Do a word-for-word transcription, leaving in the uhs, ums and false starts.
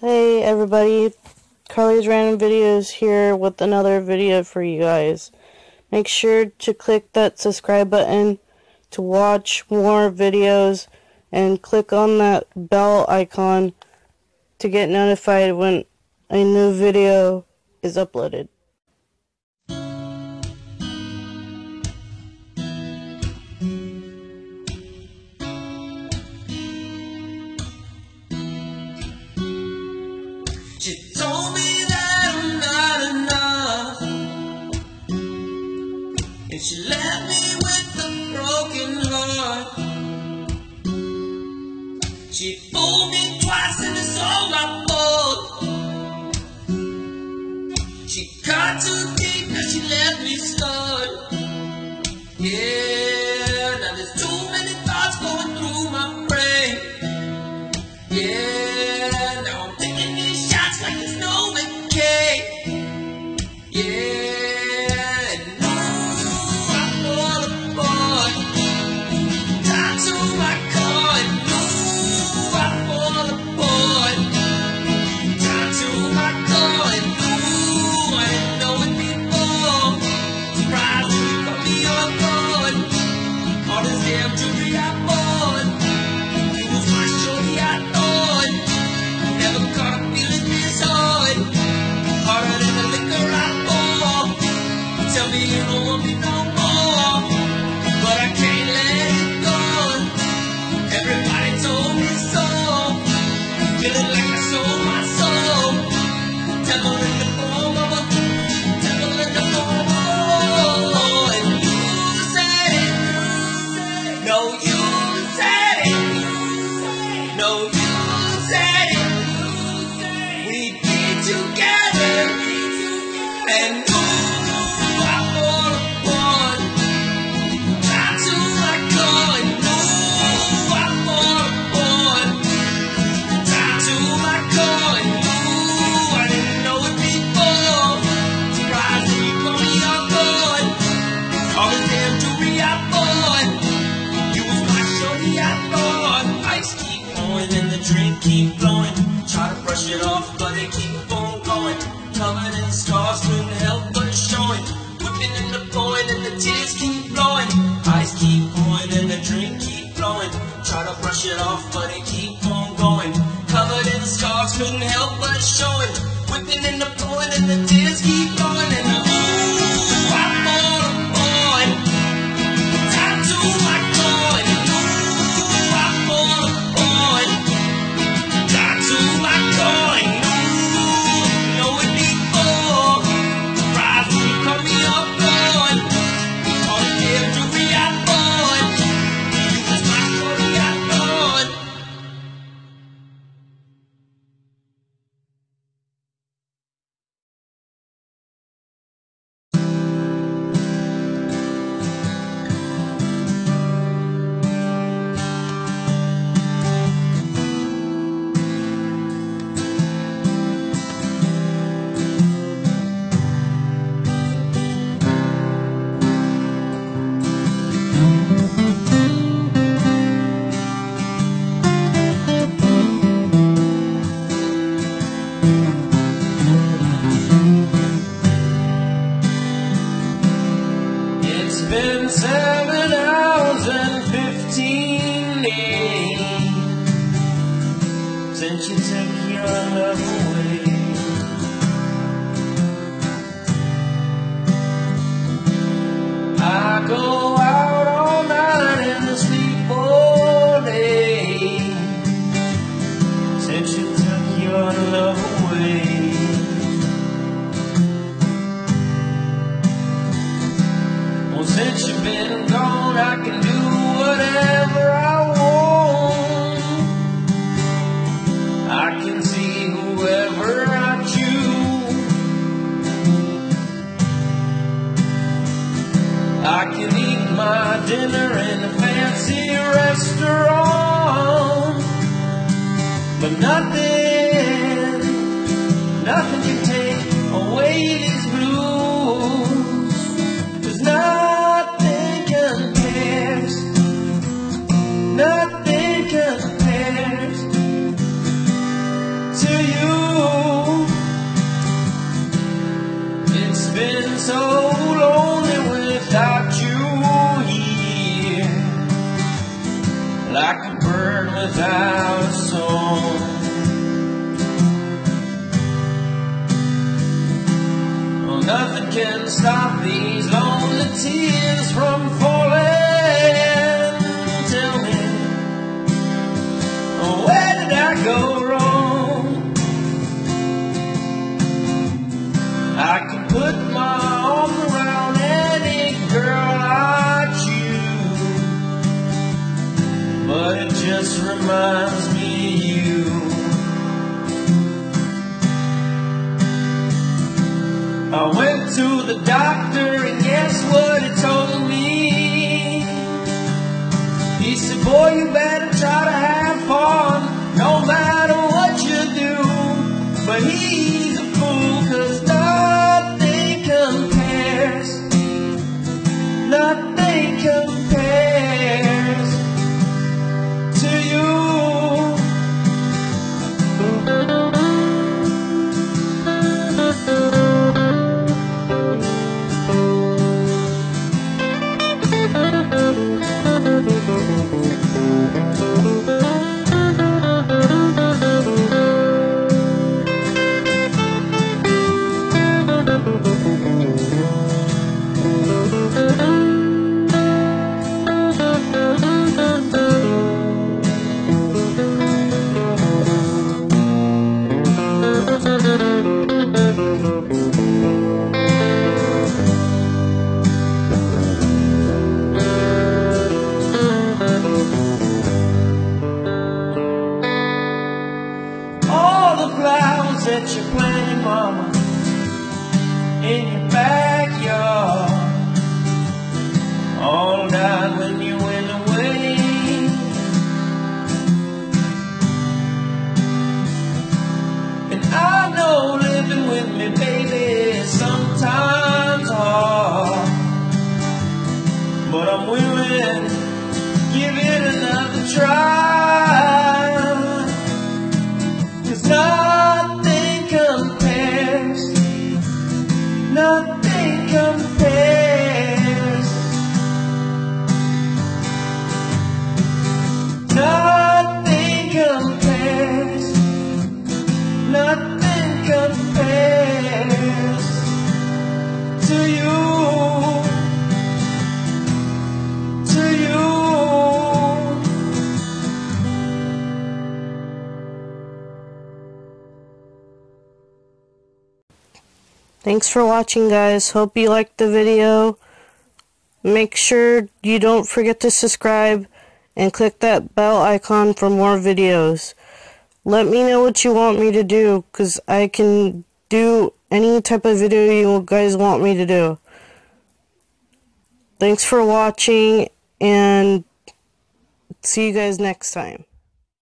Hey everybody, Carly's Random Videos here with another video for you guys. Make sure to click that subscribe button to watch more videos and click on that bell icon to get notified when a new video is uploaded. She told me that I'm not enough, and she left me with a broken heart. She fooled me twice and it's all my fault. She cut too deep and she left me scarred. Yeah, now there's too many thoughts going through my brain. Yeah, now I'm taking these shots like there's no escape. Yeah, and ooh, I fall apart. Time to my car, and ooh, I fall apart. Time to my car, and ooh, I didn't know it before. Surprise, you caught me on guard. All this damn jewelry I bought, it was my shorty I thought. Never caught a feeling this hard. Harder than the liquor I pour. Tell me you don't want me no more, but I can't let it go. Everybody told me so. Feeling like I sold my soul. Devil in the form of a, devil in the form of a, and you said it. No, you said it. No, you said it. We'd be together, and ooh, I fall apart. Time to my car, and ooh, I fall apart. Time to my car, and ooh, I didn't know it before. Surprise, you caught me off guard. All the damn jewelry I bought, you was my shorty I thought. Ice keep pouring and the drink keep flowing. Try to brush it off, but it keep on going. Covered in scars, couldn't help but showing. Whipping and the blowing and the tears keep flowing. Ice keep pouring and the drink keep flowing. Try to brush it off, but it keep on going. Covered in scars, couldn't help but showing. Whipping and the blowing and the tears keep flowing. And the ooh, I fall apart. Time to my car, and ooh, I fall apart. Time to my car, and ooh, know it before. Surprise, you caught me off guard. All the damn jewelry I bought, you was my shorty I thought. It's been seven hours and fifteen days since you took your love away. I go out all night and sleep all day since you took your love away. Well, since you've been gone, I can do whatever I want. I can see whoever I choose. I can eat my dinner in a fancy restaurant, but nothing, nothing can take away these blues. 'Cause nothing compares, nothing compares to you. go wrong. I could put my arms around any girl I choose, but it just reminds me of you. I went to the doctor and guess what he told me? He said, boy, you better try to have fun no matter what you do. But he's a fool, 'cause nothing compares, nothing compares to you. That you're planting, mama, in your backyard, all died when you went away. And I know living with me, baby, is sometimes hard, but I'm willing to give it another try. 'Cause nothing compares, nothing compares, nothing compares, nothing compares to you, to you. Thanks for watching, guys. Hope you liked the video. Make sure you don't forget to subscribe and click that bell icon for more videos. Let me know what you want me to do, because I can do any type of video you guys want me to do. Thanks for watching, and see you guys next time.